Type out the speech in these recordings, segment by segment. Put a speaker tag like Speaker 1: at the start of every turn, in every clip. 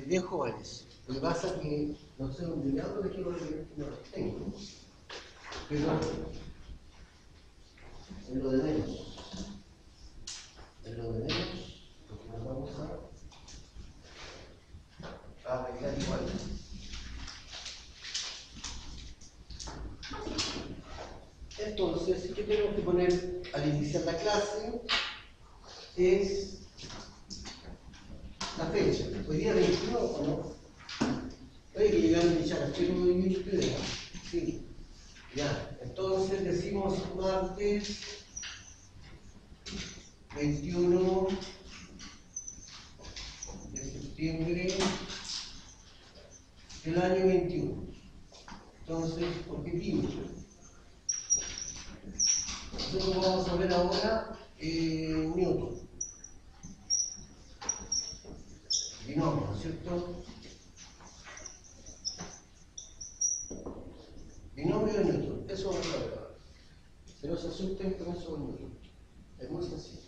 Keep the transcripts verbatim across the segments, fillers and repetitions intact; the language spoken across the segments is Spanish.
Speaker 1: bien jóvenes. Lo que pasa es que no sé dónde le hablo de que no los tengo. Pero en lo de menos. En lo de menos, porque nos vamos a, a arreglar igual. Entonces, ¿qué tenemos que poner al iniciar la clase? Es la fecha. Hoy día veintiuno o no. Hay que llegar a iniciar las tres de ustedes, ¿no? Sí. Ya. Entonces decimos martes veintiuno de septiembre del año veintiuno. Entonces, objetivo. Nosotros vamos a ver ahora eh, Newton. Binomio, ¿no es cierto? Binomio de Newton. Eso vamos a ver ahora. Pero se asusten con eso de Newton. Es muy sencillo.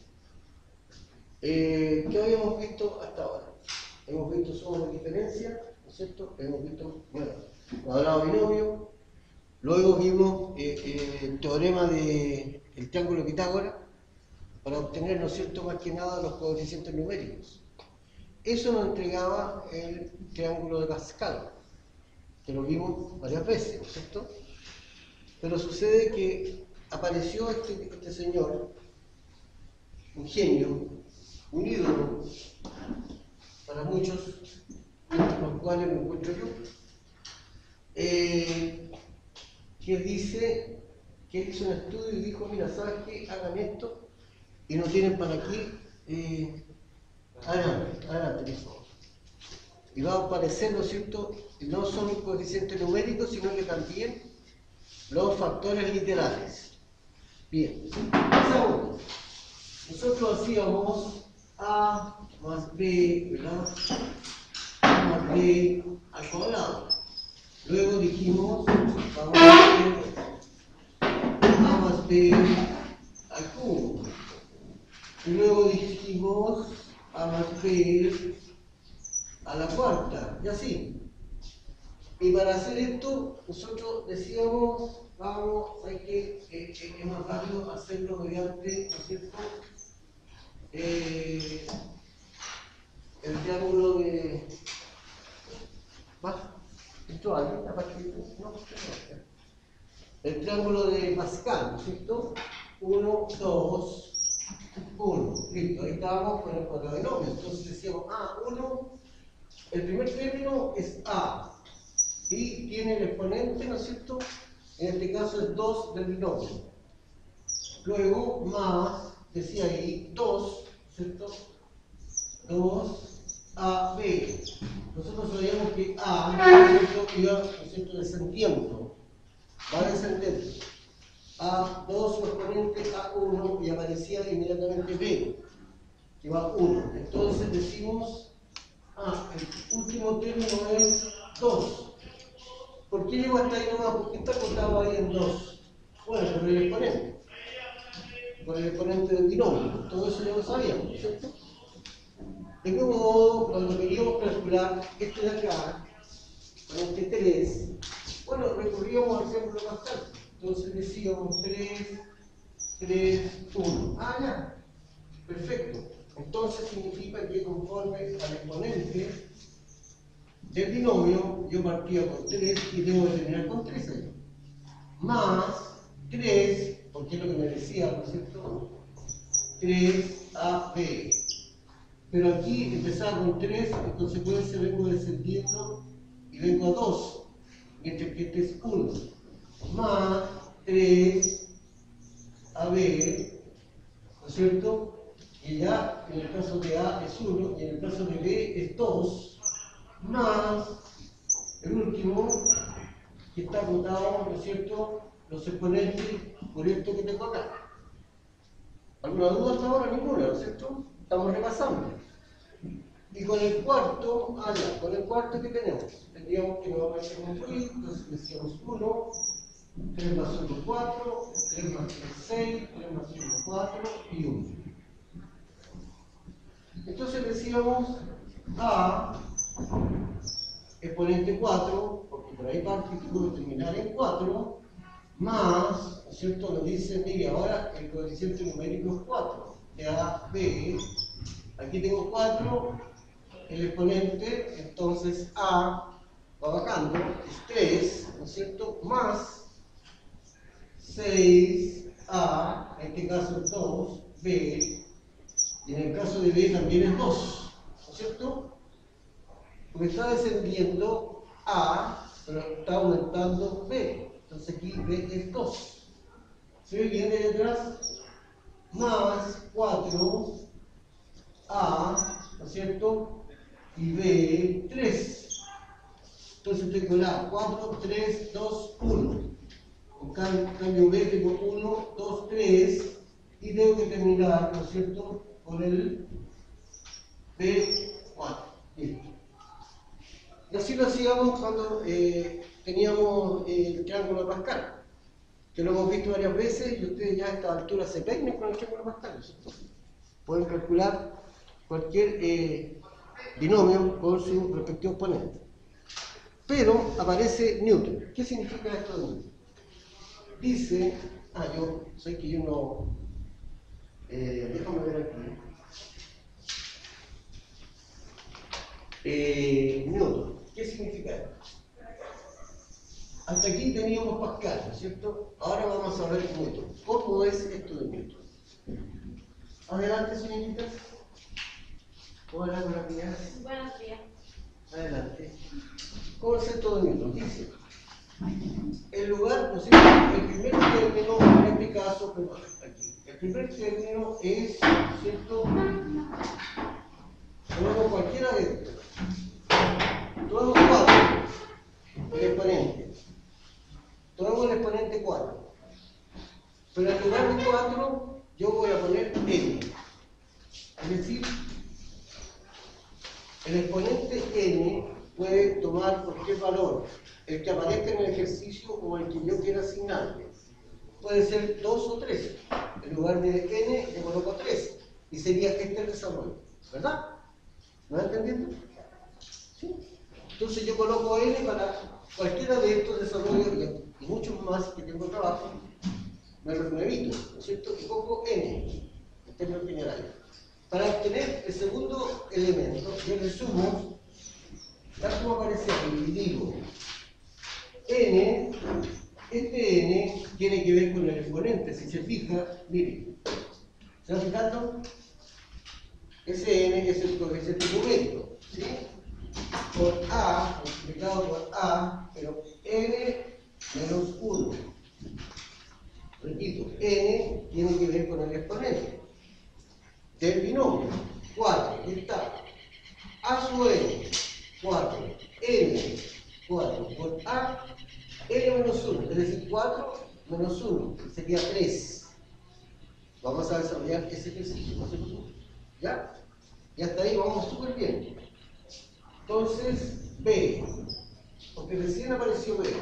Speaker 1: Eh, ¿Qué habíamos visto hasta ahora? Hemos visto sumos de diferencia, ¿no es cierto? Hemos visto, bueno, cuadrado binomio. Luego vimos eh, eh, el teorema del de triángulo de Pitágoras para obtener, ¿no es cierto?, más que nada los coeficientes numéricos. Eso nos entregaba el triángulo de Pascal, que lo vimos varias veces, ¿no es cierto? Pero sucede que apareció este, este señor, un genio, un ídolo para muchos, entre los cuales me encuentro yo, eh, que dice que él hizo un estudio y dijo, mira, ¿sabes qué? Hagan esto y no tienen para aquí, eh, adelante, adelante, por favor. Y va a aparecer, ¿no es cierto?, no solo un coeficiente numérico, sino que también los factores literales. Bien, segundo, nosotros hacíamos A más B, ¿verdad? A más B al cuadrado. Luego dijimos, vamos a hacer A más B al cubo. Y luego dijimos A más B a la cuarta, y así. Y para hacer esto, nosotros decíamos, vamos, hay que, eh, eh, es más rápido hacerlo mediante, ¿no es cierto?, eh, el triángulo de... ¿Va? ¿Esto alguien? A partir de... No, no, el triángulo de Pascal, ¿no es cierto? uno, dos, uno. Listo, ahí estábamos con el cuadrado de binomio. Entonces decíamos, ah, uno, el primer término es A. Y tiene el exponente, ¿no es cierto? En este caso es dos del binomio. Luego, más, decía ahí, dos, ¿cierto? dos A B. Nosotros sabíamos que A, ¿no es cierto?, iba, ¿no es cierto?, descendiendo. Va descendiendo. A dos, su exponente A uno, y aparecía inmediatamente B, que va uno. Entonces decimos, ah, el último término es dos. ¿Por qué llegó hasta ahí nomás? Porque está acotado ahí en dos. Bueno, por el exponente. Por el exponente del binomio. Todo eso ya lo sabíamos, ¿cierto? De nuevo modo, cuando queríamos calcular este de acá, con este tres, bueno, recurríamos al triángulo de Pascal. Entonces decíamos tres, tres, uno. Ah, ya. Perfecto. Entonces significa que conforme al exponente del binomio, yo partía con tres y debo terminar con tres ahí. Más tres, porque es lo que me decía, ¿no es cierto? tres A B. Pero aquí empezaba con tres, en consecuencia vengo descendiendo y vengo a dos, mientras que este es uno. Más tres A B, ¿no es cierto? Y ya en el caso de A es uno y en el caso de B es dos. Más el último, que está acotado, ¿no es cierto?, los exponentes por esto que tengo acá. ¿Alguna duda hasta ahora? Ninguna, ¿no es cierto? Estamos repasando. Y con el cuarto, ah ya, con el cuarto, ¿qué tenemos? Tendríamos que nuevamente concluir, entonces decíamos uno, tres más uno, cuatro, tres más tres, seis, tres más uno, cuatro y uno. Entonces decíamos A exponente cuatro, porque por ahí parte que puedo terminar en cuatro, más, ¿no es cierto? Nos dicen, mire, ahora el coeficiente numérico es cuatro, de A, B, aquí tengo cuatro, el exponente, entonces A va bajando, es tres, ¿no es cierto? Más seis A, en este caso es dos, B, y en el caso de B también es dos, ¿no es cierto? Porque está descendiendo A, pero está aumentando B, entonces aquí B es dos. ¿Se ve bien de ahí atrás? Más cuatro A, ¿no es cierto? Y B, tres. Entonces tengo la cuatro, tres, dos, uno. En cambio B tengo uno, dos, tres. Y tengo que terminar, ¿no es cierto? Con el B cuatro. Listo. Y así lo hacíamos cuando eh, teníamos eh, el triángulo de Pascal, que lo hemos visto varias veces y ustedes ya a esta altura se peinan con el triángulo de Pascal, ¿cierto? Pueden calcular cualquier eh, binomio con su respectivo exponente. Pero aparece Newton. ¿Qué significa esto de Newton? Dice, ah, yo sé que yo no, eh, déjame ver aquí. Eh, Newton, ¿qué significa esto? Hasta aquí teníamos Pascal, ¿no es cierto? Ahora vamos a ver Newton. ¿Cómo es esto de Newton? Adelante, señoritas. Hola, buenos días.
Speaker 2: Buenos días.
Speaker 1: Adelante. ¿Cómo es esto de Newton? Dice, el lugar, ¿no es cierto? El primer término, en este caso, perdón, aquí. El primer término es, ¿no es cierto? Tomamos cualquiera de estos. Tomamos cuatro, el exponente. Tomamos el exponente cuatro. Pero en lugar de cuatro, yo voy a poner n. Es decir, el exponente n puede tomar cualquier valor, el que aparezca en el ejercicio o el que yo quiera asignarle. Puede ser dos o tres. En lugar de n, le coloco tres. Y sería este el desarrollo. ¿Verdad? ¿Me va entendiendo? ¿Sí? Entonces yo coloco n para cualquiera de estos desarrollos y muchos más que tengo trabajo. Me lo evito, ¿no es cierto? Y pongo n en términos generales. Para obtener el segundo elemento, yo le sumo, tal como aparece aquí, digo, n, este n tiene que ver con el exponente. Si se fija, miren, ¿se va fijando? Ese n es el coeficiente numérico, ¿sí? Por a, multiplicado por a, pero n menos uno. Repito, n tiene que ver con el exponente del binomio. cuatro, aquí está. A sub n, cuatro, n, cuatro por a, n menos uno, es decir, cuatro menos uno, sería tres. Vamos a desarrollar ese ejercicio, no se preocupen. ¿Ya? Y hasta ahí vamos súper bien. Entonces, B, porque recién apareció B.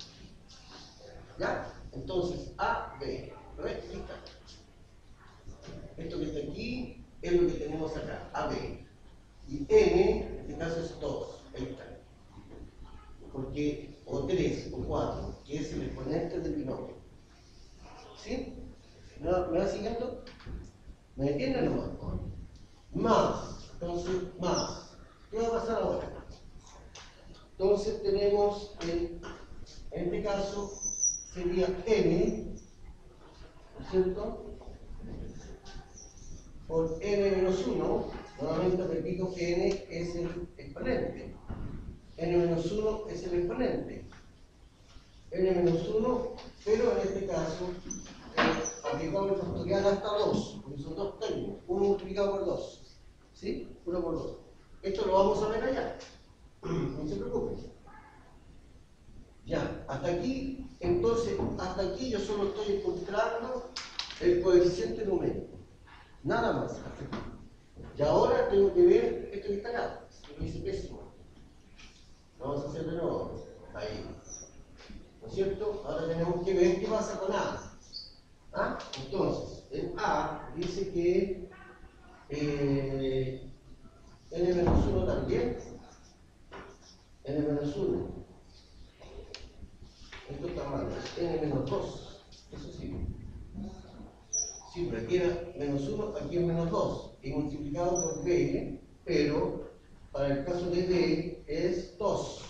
Speaker 1: ¿Ya? Entonces, A, B. ¿Lo ves? Aquí está. Esto que está aquí es lo que tenemos acá, A B. Y N, en este caso es dos. Ahí está. Porque, o tres, o cuatro, que es el exponente del binomio. ¿Sí? ¿Me va, ¿me va siguiendo? ¿Me entienden nomás? Más. Entonces, más. ¿Qué va a pasar ahora? Entonces tenemos, el, en este caso, sería n, ¿no es cierto? Por n menos uno, nuevamente repito que n es el exponente. N menos uno es el exponente. N menos uno, pero en este caso, eh, aplicamos el factorial hasta dos, porque son dos términos, uno multiplicado por dos. ¿Sí? uno por dos. Esto lo vamos a ver allá. No se preocupen. Ya, hasta aquí, entonces, hasta aquí yo solo estoy encontrando el coeficiente numérico. Nada más. Hasta aquí. Y ahora tengo que ver esto que está acá. Lo hice pésimo. Lo vamos a hacer de nuevo. Ahí. ¿No es cierto? Ahora tenemos que ver qué pasa con A. ¿Ah? Entonces, en A dice que eh, n menos uno también n menos uno. Esto está mal, es n menos dos. Eso sí. Sí, pero aquí era menos uno, aquí es menos dos. Y multiplicado por b, pero para el caso de b es dos.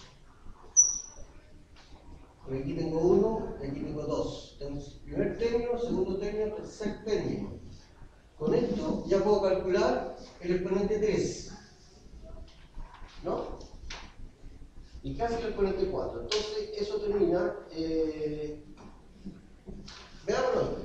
Speaker 1: Porque aquí tengo uno y aquí tengo dos. Entonces, primer término, segundo término, tercer término. Con esto ya puedo calcular el exponente tres. ¿No? Y casi el exponente cuatro. Entonces, eso termina. Eh, veámoslo.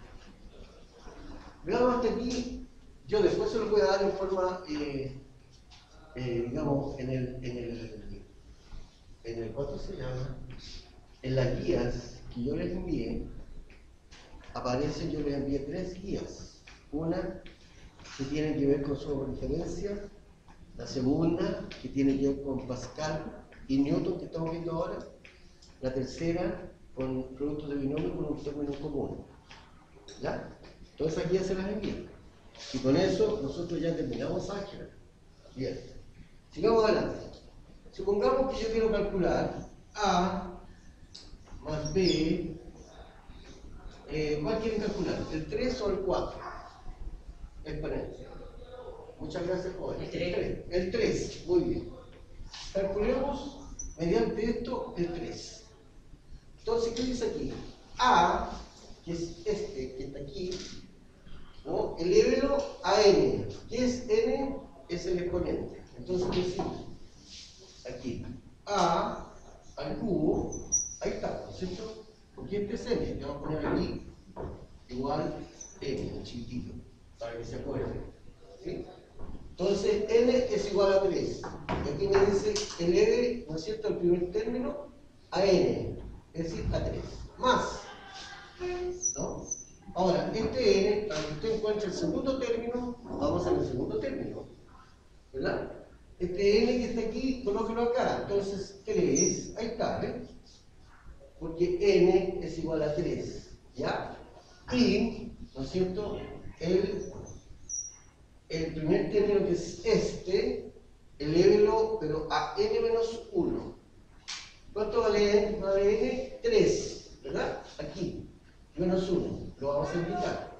Speaker 1: Veamos hasta aquí. Yo después se lo voy a dar en forma, eh, eh, digamos, en el, en el, en el, ¿cuánto se llama? En las guías que yo les envié, aparecen, yo les envié tres guías. Una que tiene que ver con su referencia, la segunda que tiene que ver con Pascal y Newton, que estamos viendo ahora, la tercera con productos de binomio con un término común. ¿Ya? Todas esas guías se las envío. Y con eso nosotros ya terminamos álgebra. Bien. Sigamos adelante. Supongamos que yo quiero calcular A más B. Eh, ¿Cuál quieren calcular? ¿El tres o el cuatro? Exponente. Muchas gracias, joven. El tres. El tres, muy bien. Calculemos mediante esto el tres. Entonces, ¿qué dice aquí? A, que es este que está aquí, ¿no? Elévelo a n. ¿Qué es n? Es el exponente. Entonces, ¿qué decimos? Aquí. A al cubo, ahí está, ¿no es cierto? Porque este es n. Le vamos a poner aquí igual n, en chiquitito, para que se acuerden. ¿Sí? Entonces, n es igual a tres. Y aquí me dice eleve, ¿no es cierto?, el primer término a n, es decir, a tres. Más, ¿no? Ahora, este n, para que usted encuentre el segundo término, vamos al segundo término, ¿verdad? Este n que está aquí, colóquelo acá. Entonces, tres, ahí está, ¿eh? Porque n es igual a tres, ¿ya? Y, ¿no es cierto?, el, el primer término que es este, elévelo, pero a n menos uno. ¿Cuánto vale n? Vale n, tres, ¿verdad? Aquí, menos uno. Lo vamos a indicar.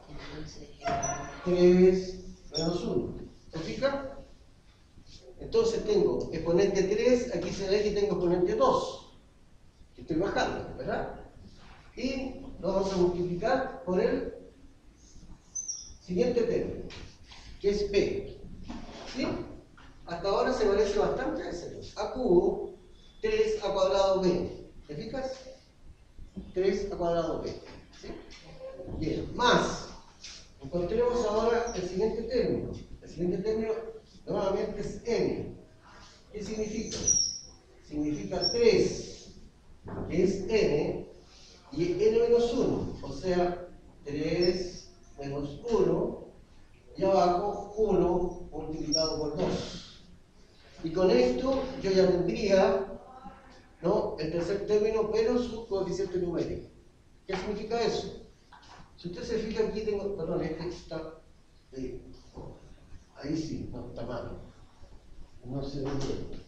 Speaker 1: tres menos uno. ¿Se fija? Entonces tengo exponente tres, aquí se ve que tengo exponente dos, que estoy bajando, ¿verdad? Y lo vamos a multiplicar por el siguiente término, que es b. ¿Sí? Hasta ahora se parece bastante a ese. A cubo, tres a cuadrado b. ¿Te fijas? tres a cuadrado b. ¿Sí? Bien, más. Encontremos ahora el siguiente término. El siguiente término nuevamente es n. ¿Qué significa? Significa tres, que es n, y n menos uno, o sea, tres menos uno, y abajo uno multiplicado por dos. Y con esto yo ya tendría, ¿no?, el tercer término, pero su coeficiente numérico. ¿Qué significa eso? Si usted se fija aquí, tengo, perdón, este está, eh, ahí sí, no, está mal. No se ve bien.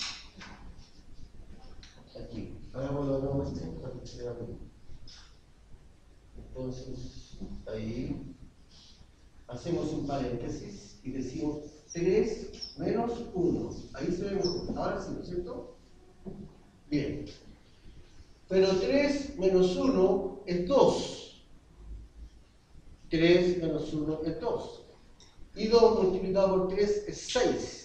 Speaker 1: Aquí, hagámoslo de nuevo este, para que se vea bien. Entonces, ahí, hacemos un paréntesis y decimos tres menos uno. Ahí se ve mejor. Ahora sí, ¿no es cierto? Bien. Pero tres menos uno es dos. tres menos uno es dos. Y dos multiplicado por tres es seis.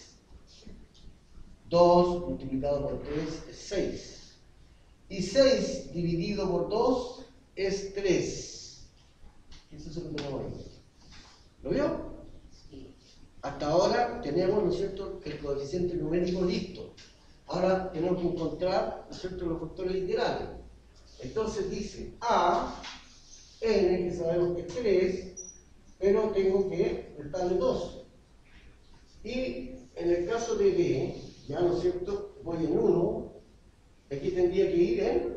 Speaker 1: dos multiplicado por tres es seis. Y seis dividido por dos es tres. Eso es lo que tenemos ahí. ¿Lo vio? Hasta ahora tenemos, ¿no es cierto?, el coeficiente numérico listo. Ahora tenemos que encontrar, ¿no es cierto?, los factores literales. Entonces dice A, n, que sabemos que es tres, pero tengo que restarle dos. Y en el caso de B, ya, ¿no es cierto?, voy en uno, aquí tendría que ir en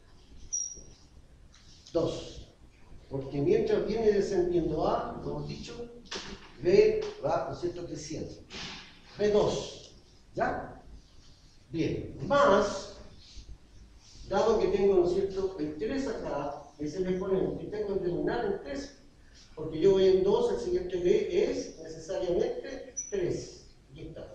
Speaker 1: dos. Porque mientras viene descendiendo A, como hemos dicho, B va, ¿no es cierto?, creciendo. B dos, ¿ya? Bien, más, dado que tengo, ¿no es cierto?, el tres acá, es el exponente, tengo que terminar en tres, porque yo voy en dos, el siguiente b es necesariamente tres. Aquí está.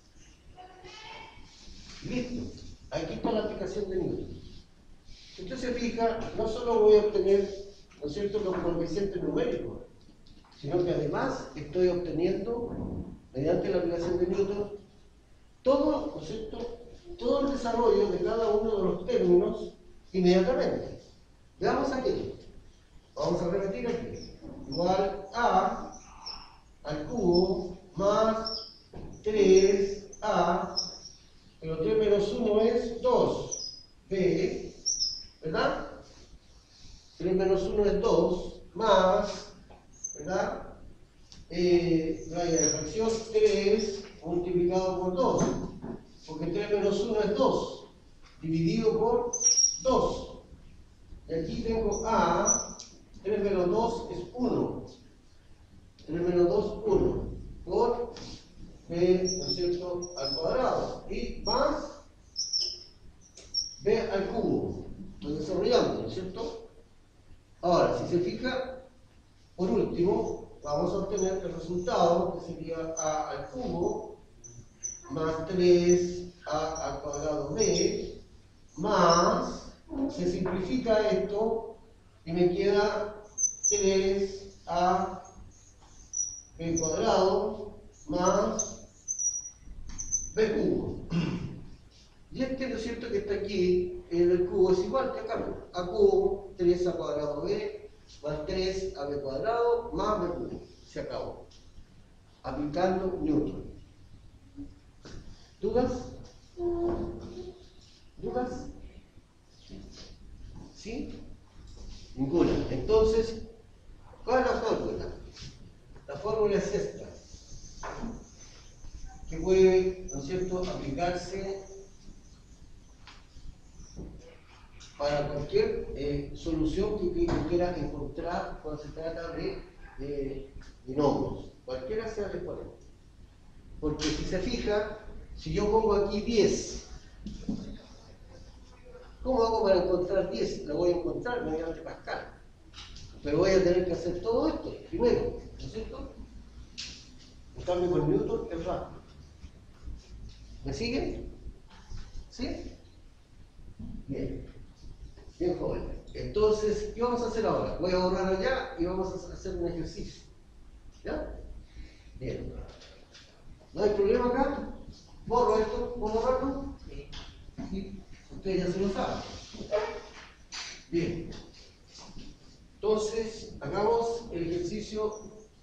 Speaker 1: Listo. Aquí está la aplicación de Newton. Si usted se fija, no solo voy a obtener, ¿no es cierto?, los coeficientes numéricos, sino que además estoy obteniendo, mediante la aplicación de Newton, todo, ¿no es cierto?, todo el desarrollo de cada uno de los términos inmediatamente. Veamos aquí. Vamos a repetir aquí. Igual a al cubo más tres a, pero tres menos uno es dos, b, ¿verdad? tres menos uno es dos, más, ¿verdad? Eh, vaya, la fracción tres multiplicado por dos, porque tres menos uno es dos, dividido por dos. Y aquí tengo a, tres menos dos es uno, tres menos dos, uno, por b, ¿no es cierto?, al cuadrado, y más b al cubo. Estoy desarrollando, ¿no es cierto? Ahora, si se fija, por último, vamos a obtener el resultado, que sería a al cubo, más tres a al cuadrado b, más, se simplifica esto, y me queda tres a b cuadrado, más b cubo. Y este, ¿no es cierto?, que está aquí, el cubo es igual que acá, a cubo, tres a cuadrado b, más tres a b cuadrado, más b cubo. Se acabó. Aplicando Newton. ¿Dudas? ¿Dudas? ¿Sí? Ninguna. Entonces, ¿cuál es la fórmula? La fórmula es esta, que puede, ¿no es cierto?, aplicarse para cualquier eh, solución que, que quiera encontrar cuando se trata de eh, binomios, cualquiera sea el exponente. Porque si se fija, si yo pongo aquí diez, ¿cómo hago para encontrar diez? Lo voy a encontrar mediante Pascal. Pero voy a tener que hacer todo esto primero, ¿no es cierto? En cambio con Newton es rápido. ¿Me siguen? ¿Sí? Bien. Bien, joven. Entonces, ¿qué vamos a hacer ahora? Voy a borrar allá y vamos a hacer un ejercicio. ¿Ya? Bien. ¿No hay problema acá? ¿Borro esto? ¿Puedo borrarlo? Sí. Ustedes ya se lo saben. Bien. Entonces, hagamos el ejercicio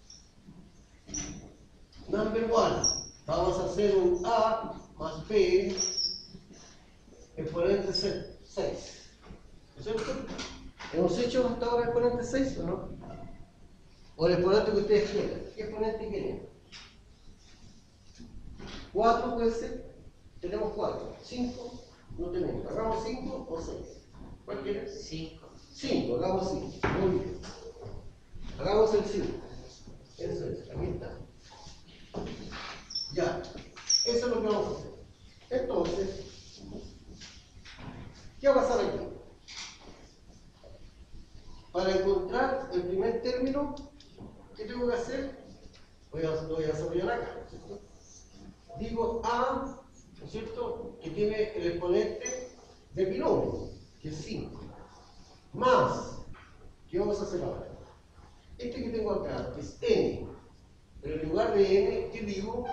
Speaker 1: number one. Vamos a hacer un A más B exponente seis. ¿No es cierto? ¿Hemos hecho hasta ahora el exponente seis o no? O el exponente que ustedes quieran. ¿Qué exponente quieren? cuatro puede ser. Tenemos cuatro. cinco no tenemos. ¿Hagamos cinco o seis? ¿Cuál quieren?
Speaker 2: cinco.
Speaker 1: cinco, hagamos cinco. Muy bien. Hagamos el cinco. Eso es, aquí está. Ya. Eso es lo que vamos a hacer. Entonces, ¿qué va a pasar aquí? Para encontrar el primer término, ¿qué tengo que hacer? Voy a, lo voy a desarrollar acá, ¿no es cierto? Digo A, ¿no es cierto?, que tiene el exponente del binomio, que es cinco. Más, ¿qué vamos a hacer ahora? Este que tengo acá, que es n, pero en lugar de n, ¿qué digo?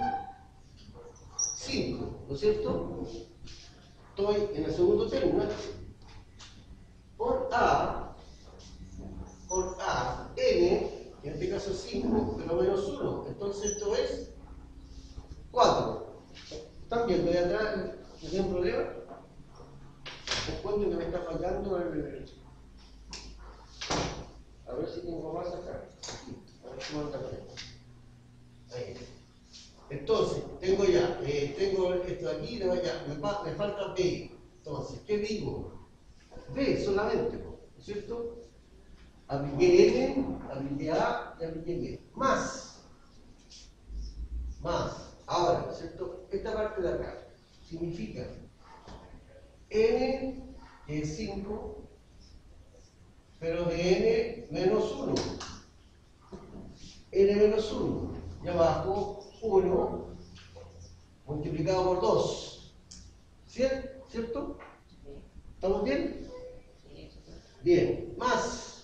Speaker 1: cinco, ¿no es cierto? Estoy en el segundo término. Por A, por A, n, en este caso es cinco, pero menos uno. Entonces esto es cuatro. ¿Están viendo ahí atrás? ¿No tienen problema? ¿Se cuenten que me está fallando el... A ver si tengo más acá. A ver si me anda con esto. Ahí. Entonces, tengo ya, eh, tengo esto aquí, ya, me, me falta B. Entonces, ¿qué digo? B solamente, ¿no es cierto? Apliqué N, apliqué A y apliqué B. Más. Más. Ahora, ¿no es cierto? Esta parte de acá significa n es cinco, pero de n menos uno. N menos uno. Y abajo, uno multiplicado por dos. ¿Cierto? ¿Cierto? ¿Estamos bien? Bien. Más.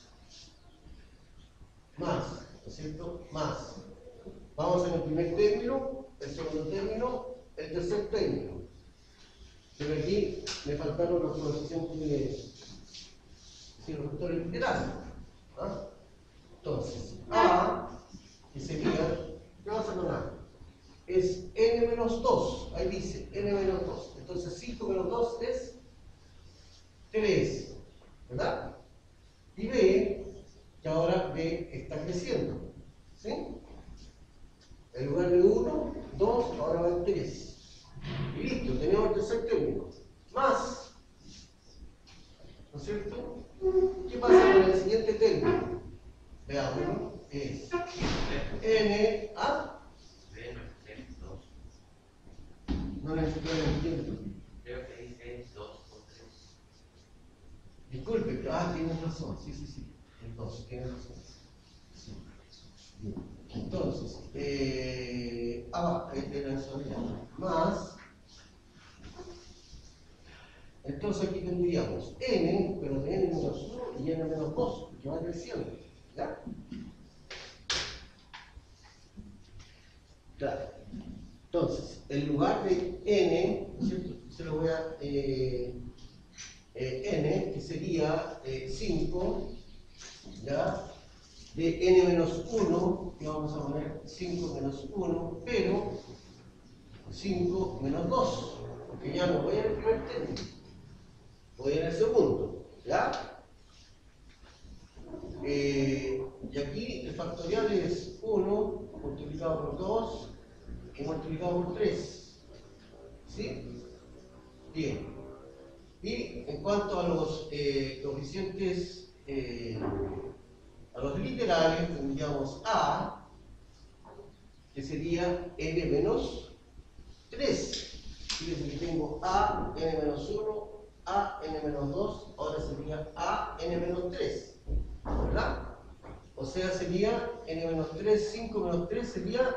Speaker 1: Más. ¿No es cierto? Más. Vamos en el primer término, el segundo término, el tercer término. Pero aquí me faltaron los coeficientes de si los factores literales. ¿Ah? Entonces, A, que sería, ¿qué vamos a poner? Es n menos dos, ahí dice n menos dos. Entonces cinco menos dos es tres, ¿verdad? Y B, que ahora B está creciendo, ¿sí? En lugar de uno, dos, ahora va en tres. Y listo, tenemos el tercer término. Más, ¿no es cierto? ¿Qué pasa con el siguiente término? Veamos, es n a. No lo entiendo.
Speaker 2: Creo que dice dos o tres.
Speaker 1: Disculpe, ah, tienes razón, sí, sí, sí. El dos, tienes razón. Sí. Bien. Entonces, eh, ah, este era eso ya. Más. Entonces aquí tendríamos n, pero de n menos uno y n menos dos, que va creciendo. ¿Ya? Claro. Entonces, en lugar de n, ¿no es cierto? Se lo voy a eh, eh, n, que sería eh, cinco, ¿ya? De n menos uno, que vamos a poner cinco menos uno, pero cinco menos dos, porque ya no voy en el primer término, voy en el segundo, ¿ya? Eh, y aquí el factorial es uno multiplicado por dos y multiplicado por tres, ¿sí? Bien. Y en cuanto a los eh, coeficientes, eh, a los literales, tendríamos A, que sería n menos tres. Fíjense que tengo A, n menos uno, A, n menos dos, ahora sería A, n menos tres, ¿verdad? O sea, sería n menos tres, cinco menos tres sería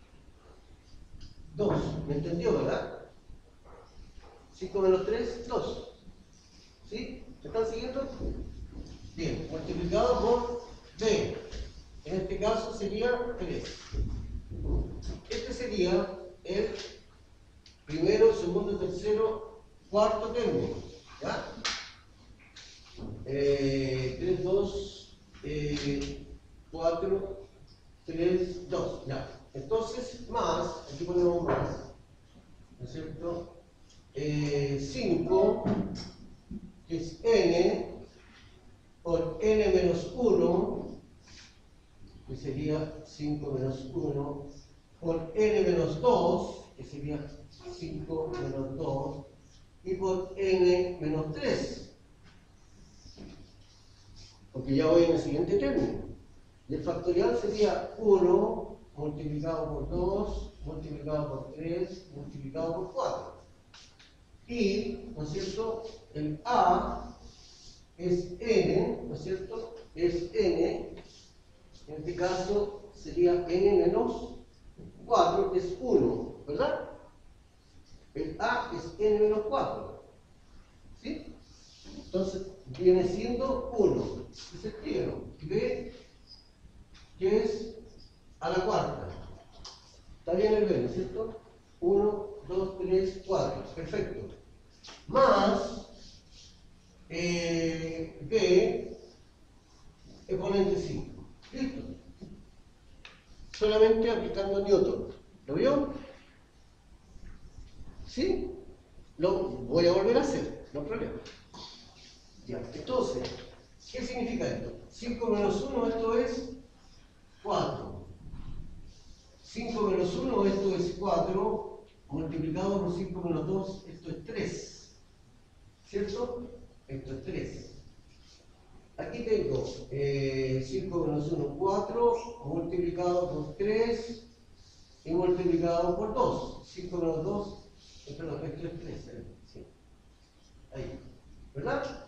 Speaker 1: dos. ¿Me entendió, verdad? cinco menos tres, dos. ¿Sí? ¿Me están siguiendo? Bien, multiplicado por b. En este caso sería tres. Este sería el primero, segundo, tercero, cuarto término. ¿Ya? Eh, tres, dos, eh, cuatro, tres, dos. Ya. Entonces, más, aquí ponemos más. ¿No es cierto? Eh, cinco, que es n, por n menos uno, que sería cinco menos uno, por n menos dos, que sería cinco menos dos, y por n menos tres, porque ya voy en el siguiente término. Y el factorial sería uno multiplicado por dos, multiplicado por tres, multiplicado por cuatro. Y, ¿no es cierto?, el a es n, ¿no es cierto?, es n, en este caso sería n menos cuatro, que es uno, ¿verdad? El a es n menos cuatro, ¿sí? Entonces, viene siendo uno, y se escribe, ¿no? B, que es a la cuarta. Está bien el B, ¿no es cierto? uno, dos, tres, cuatro, perfecto. Más eh, B exponente cinco. ¿Listo? Solamente aplicando Newton. ¿Lo vio? ¿Sí? Lo voy a volver a hacer, no hay problema. Ya, entonces, ¿qué significa esto? cinco menos uno, esto es cuatro. cinco menos uno, esto es cuatro, multiplicado por cinco menos dos, esto es tres. ¿Cierto? Esto es tres. Aquí tengo eh, cinco menos uno, cuatro, multiplicado por tres y multiplicado por dos. cinco menos dos, eh, perdón, esto es tres. ¿eh? Sí. Ahí. ¿verdad?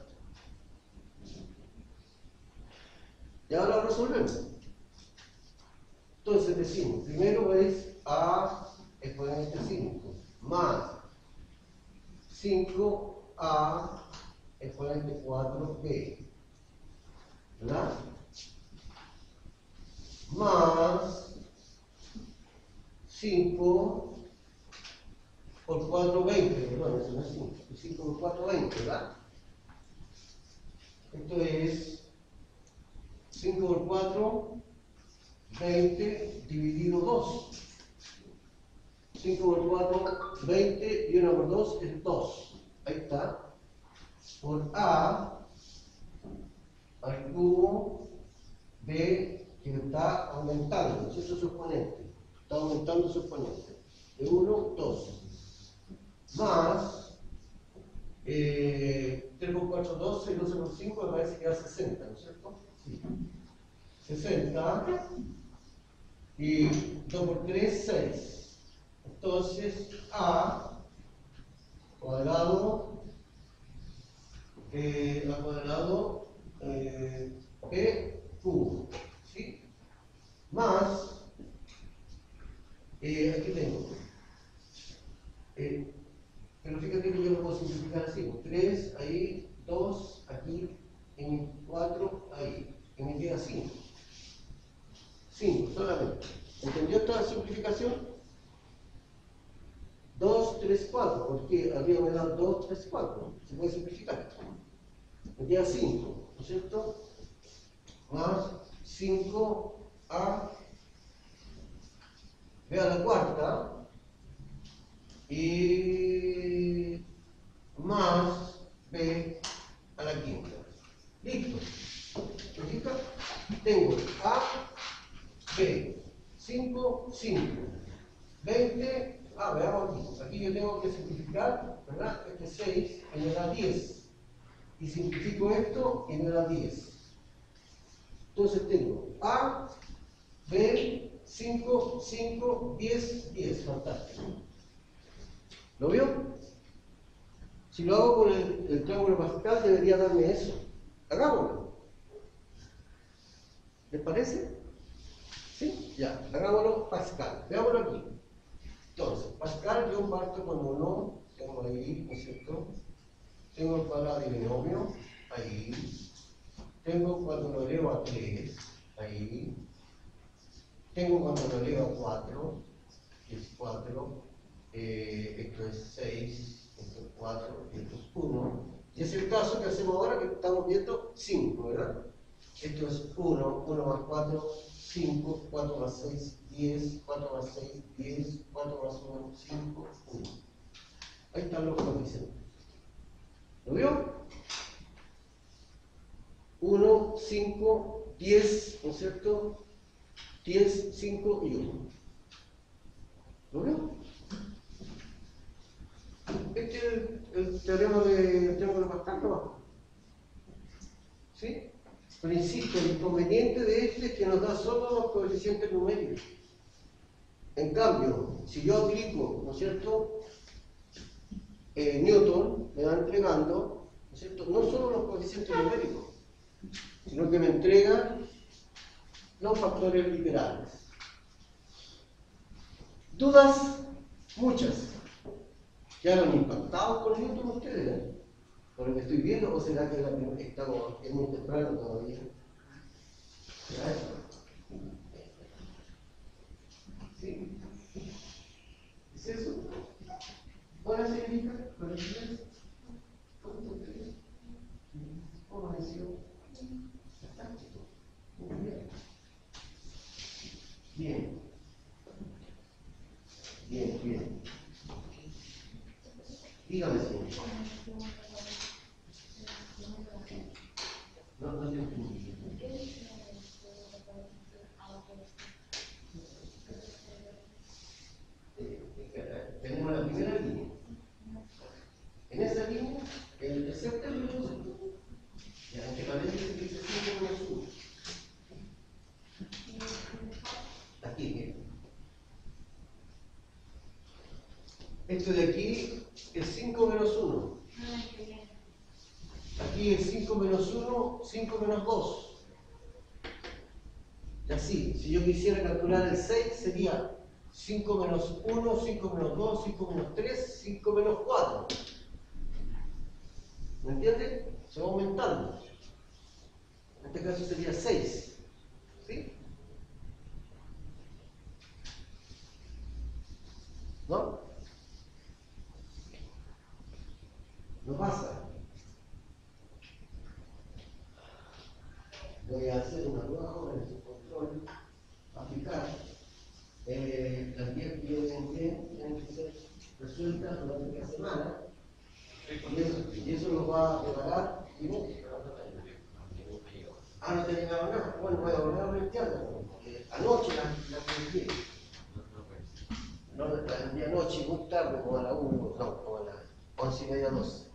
Speaker 1: Y ahora resolvemos. Entonces decimos, primero es A exponente cinco más cinco A exponente cuatro B, ¿verdad? Más cinco por cuatro, veinte, perdón, eso no es cinco, cinco por cuatro, veinte, ¿verdad? Esto es cinco por cuatro, veinte dividido dos. cinco por cuatro, veinte y uno por dos es dos. Ahí está. Por A al cubo B que está aumentando, ¿no es eso? Su exponente. Está aumentando su exponente. De uno, dos. Más eh, tres por cuatro, doce, y doce por cinco me parece que da sesenta, ¿no es cierto? Sí. sesenta y dos por tres, seis. Entonces, A cuadrado, eh, A cuadrado, eh, B cubo, ¿sí? Más, eh, aquí tengo, eh, pero fíjate que yo lo puedo simplificar así, tres ahí, dos aquí, y mi cuatro ahí, y me queda cinco. cinco solamente. ¿Entendió esta simplificación? dos, tres, cuatro, porque arriba me da dos, tres, cuatro. Se puede simplificar. Me queda cinco, ¿no es cierto? Más cinco a B a la cuarta y más B a la quinta. Listo. ¿Me fija? Tengo A, B, cinco, cinco, veinte. Ah, veamos aquí. Aquí yo tengo que simplificar, ¿verdad? Este seis y me da diez. Y simplifico esto y me da diez. Entonces tengo A, B, cinco, cinco, diez, diez. Fantástico. ¿Lo vio? Si lo hago con el, el triángulo Pascal, debería darme eso. Hagámoslo. ¿Les parece? ¿Sí? Ya. Hagámoslo Pascal. Veámoslo aquí. Entonces, Pascal yo parto con uno, tengo ahí, ¿no es cierto? Tengo el cuadrado de binomio, ahí. Tengo cuando lo elevo a tres, ahí. Tengo cuando lo elevo a cuatro, que es cuatro. Eh, esto es seis, esto es cuatro, esto es uno. Y es el caso que hacemos ahora, que estamos viendo cinco, ¿verdad? Esto es uno, uno más cuatro, cinco, cuatro más seis, diez, cuatro más seis, diez, cuatro más uno, cinco, uno. Ahí están los coeficientes. ¿Lo vio? uno, cinco, diez, ¿no es cierto? diez, cinco y uno. ¿Lo vio? Este es el, el teorema de triángulo Pascal, ¿no? ¿Sí? Pero insisto, el inconveniente de este es que nos da solo los coeficientes numéricos. En cambio, si yo aplico, ¿no es cierto?, eh, Newton me va entregando, ¿no es cierto?, no solo los coeficientes numéricos, sino que me entrega los factores literales. ¿Dudas? Muchas. ¿Quedaron impactados con Newton ustedes? ¿Eh? ¿Por lo que estoy viendo? ¿O será que la, estamos, es muy temprano todavía? ¿Será eso? ¿Sí? ¿Es eso? ¿Hola, señorita? ¿Buenos días? ¿Cómo está usted? ¿Cómo amaneció? Fantástico. Muy bien. Bien. Bien, bien. Dígame, señor. No, no te entendí. Tenemos la primera línea. En esa línea, el tercer término es uno. Ya, entre paréntesis que dice cinco menos uno. Aquí, miren. Esto de aquí es cinco menos uno. aquí es cinco menos uno, cinco menos dos. Y así, si yo quisiera calcular el seis, sería cinco menos uno, cinco menos dos, cinco menos tres, cinco menos cuatro. ¿Me entiendes? Se va aumentando. En este caso sería seis. ¿Sí? ¿No? No pasa. Voy a hacer una nueva ahora en su control, aplicar. Eh, las diez que yo les envié tienen que ser resueltas durante la semana. Y eso, y eso nos va a preparar. Ah, no te llegaron nada. Bueno, voy a volver a plantearla. Anoche las la envié. No, las envié anoche, muy tarde, como a la una, no, como a las once y media, doce.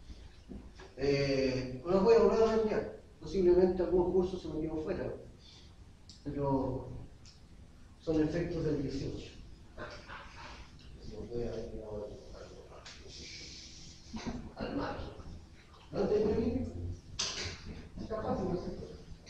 Speaker 1: Eh, no las voy a volver a enviar. Posiblemente algún curso se me quedó fuera. Pero son efectos del dieciocho. Voy a ver al margen. ¿No entendí bien? Está fácil, ¿no es cierto?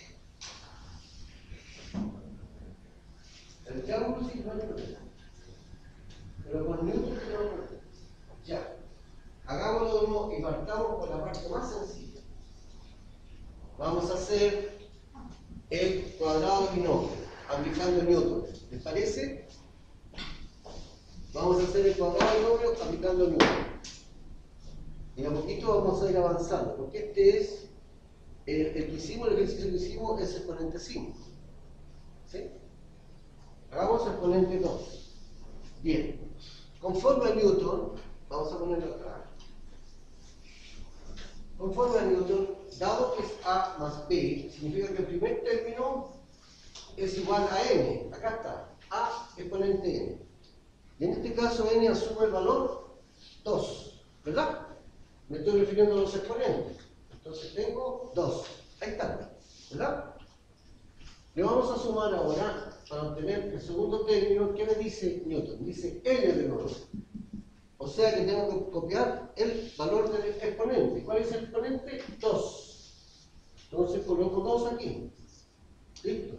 Speaker 1: El triángulo sí no hay problema. Pero con Newton no hay problema. Ya. Hagámoslo de nuevo y partamos por la parte más sencilla. Vamos a hacer el cuadrado de binomio aplicando Newton. ¿Les parece? Vamos a hacer el cuadrado de binomio aplicando Newton. Y a poquito vamos a ir avanzando, porque este es el, el que hicimos, el ejercicio que hicimos es exponente cinco. ¿Sí? Hagamos exponente dos. Bien. Conforme a Newton, vamos a ponerlo acá. Conforme a Newton, dado que es A más B, significa que el primer término es igual a n. Acá está, A exponente n. Y en este caso n asume el valor dos, ¿verdad? Me estoy refiriendo a los exponentes. Entonces tengo dos. Ahí está, ¿verdad? Le vamos a sumar ahora para obtener el segundo término. ¿Qué me dice Newton? Dice n de nuevo. O sea que tengo que copiar el valor del exponente. ¿Cuál es el exponente? dos. Entonces coloco dos aquí. ¿Listo?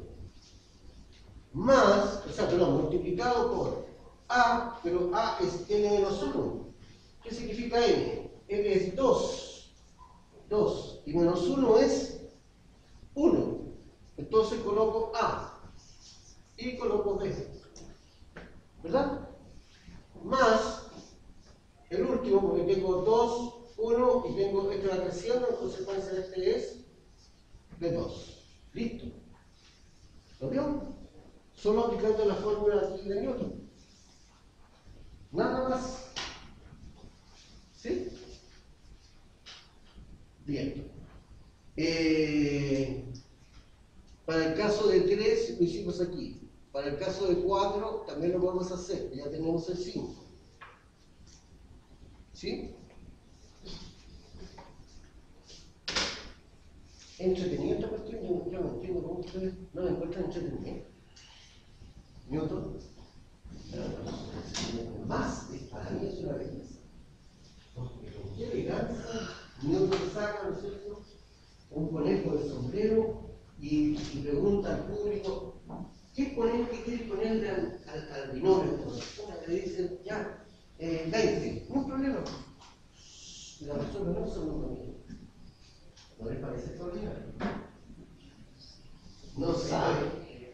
Speaker 1: Más, o sea, perdón, multiplicado por A, pero A es n menos uno. ¿Qué significa n? N es dos. dos. Y menos uno es uno. Entonces coloco A. Y coloco B. ¿Verdad? Más el último, porque tengo dos, uno y tengo esto va creciendo, en consecuencia este es de dos. ¿Listo? ¿Lo vio? Solo aplicando la fórmula aquí de Newton. Nada más. ¿Sí? Bien. Eh, para el caso de tres lo hicimos aquí. Para el caso de cuatro también lo podemos hacer. Ya tenemos el cinco. ¿Sí? ¿Entretenido esta cuestión? Yo, yo no entiendo cómo ustedes no la encuentran entretenida. Newton. Más, para mí es una belleza. Porque con qué elegancia Newton saca, ¿no es cierto?, un conejo de sombrero y, y pregunta al público, ¿qué exponente quiere ponerle al, al, al binomio? Entonces, una le dice, ya, eh, veinte, no hay problema. Y la persona no se lo domina. ¿No les parece extraordinario? No sabe.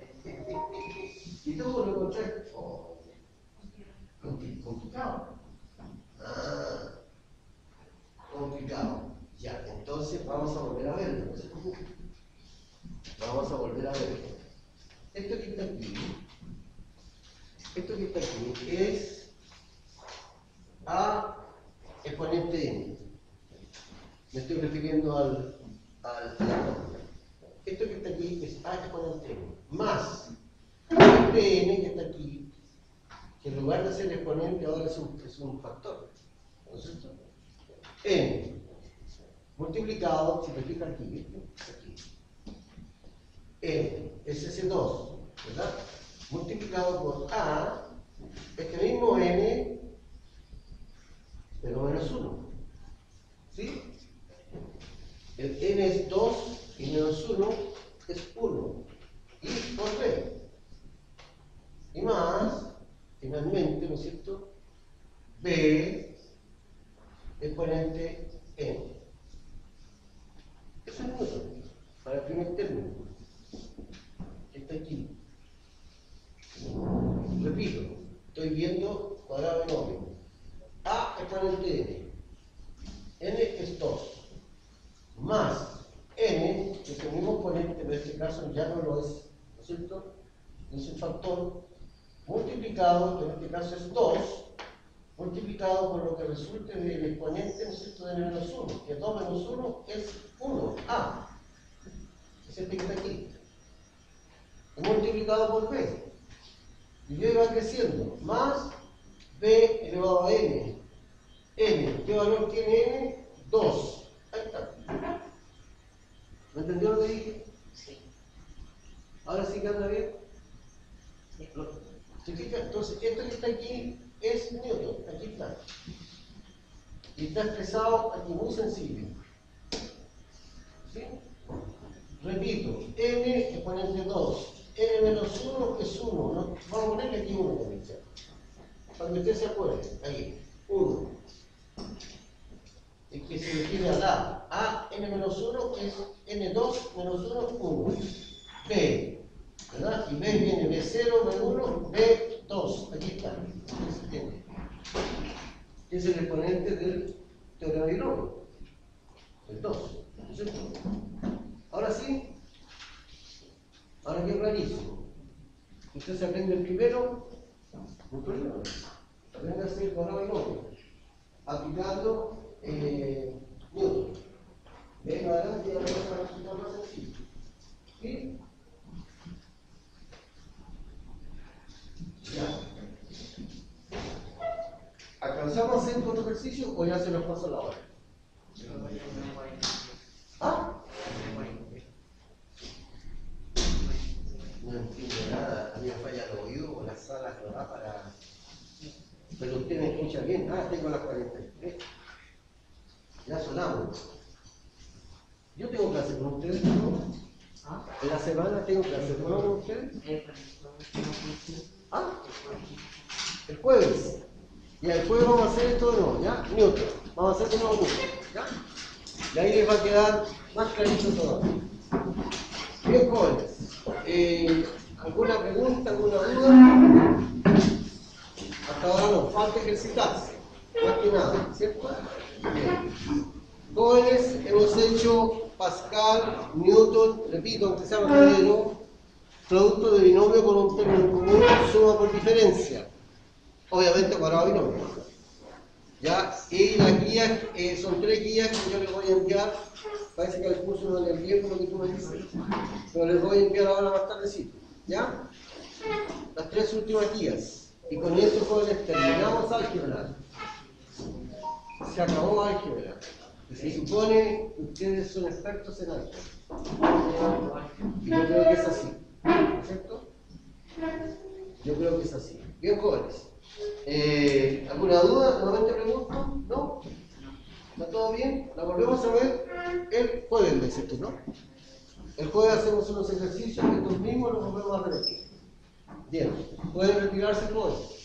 Speaker 1: Y todo lo contrario. Oh, complicado. Ah, complicado. Ya, entonces vamos a volver a verlo. No se preocupe. Vamos a volver a verlo. Esto que está aquí, esto que está aquí es A exponente n. Me estoy refiriendo al, al, a la fórmula. Esto que está aquí es A exponente n. Más este n que está aquí, que en lugar de ser exponente ahora es un, es un factor. ¿No es cierto? N multiplicado, si te fijas aquí, ¿viste? Aquí. N es ese dos, ¿verdad? Multiplicado por A, este mismo n, pero menos uno. ¿Sí? El n es dos y menos uno es uno. Y por b. Y más, finalmente, ¿no es cierto? B exponente n. Eso es Newton, para el primer término, que está aquí. Repito, estoy viendo cuadrado binomio. A exponente n. N es dos. Más n, que es el mismo exponente, pero en este caso ya no lo es, ¿no es cierto? Es un factor multiplicado, que en este caso es dos, multiplicado por lo que resulte del exponente, ¿no es cierto?, de n menos uno, que dos menos uno es uno, a, es este que está aquí, y multiplicado por b, y b va creciendo, más b elevado a n, n, ¿qué valor tiene n? dos, ahí está. ¿Me entendió lo que dije?
Speaker 2: Sí.
Speaker 1: ¿Ahora sí que anda bien? ¿Se fija? Entonces, esto que está aquí es Newton, aquí está. Y está expresado aquí muy sencillo. ¿Sí? Repito, n exponente dos, n menos uno es uno. ¿No? Vamos a ponerle aquí uno también, ¿sí? Para que usted se acuerde. Ahí, uno. Es que se refiere a la a n menos uno es n dos menos uno, uno. B. ¿Verdad? Y B viene B cero, B uno, B dos. Aquí está. Es el exponente del teorema de binomio. El dos. ¿No es cierto? Ahora sí. Ahora que clarísimo. Usted se aprende el primero. No hay problema. Aprende a hacer el teorema de binomio. Aplicando eh, Newton. Venga adelante y ahora vamos a resultar más sencillo. ¿Sí? Ya. ¿Alcanzamos a hacer otro ejercicio o ya se nos pasó la hora? ¿Ah? No entiendo nada. A mí me falla el oído o la sala no da para. Pero usted me escucha bien. Ah, tengo las cuarenta y tres. Ya sonamos. Yo tengo clase con ustedes, ¿no? En la semana tengo clase con ustedes. ¿Ah? El jueves. Y el jueves vamos a hacer esto de nuevo, ¿ya? Newton. Vamos a hacer de nuevo Newton, ¿ya? Y ahí les va a quedar más clarito todo. Bien, jóvenes. Eh, ¿Alguna pregunta, alguna duda? Hasta ahora no, falta ejercitarse. Más que nada, ¿cierto? Bien. Jóvenes, hemos hecho Pascal, Newton, repito, aunque sea primero, producto de binomio con un término común, suma por diferencia. Obviamente cuadrado binomio. ¿Ya? Y las guías, eh, son tres guías que yo les voy a enviar. Parece que al curso no le envié por lo que tú me dices. Pero les voy a enviar ahora más tardecito. ¿Ya? Las tres últimas guías. Y con eso, jóvenes, terminamos álgebra. Se acabó álgebra. Se supone que ustedes son expertos en álgebra. Y yo creo que es así. ¿No es cierto? Yo creo que es así. Bien, jóvenes. Eh, ¿Alguna duda? ¿Nuevamente pregunto? ¿No? ¿Está todo bien? La volvemos a ver el jueves, me dices tú, ¿no? El jueves hacemos unos ejercicios, estos mismos los volvemos a repetir. Bien. ¿Pueden retirarse, jóvenes?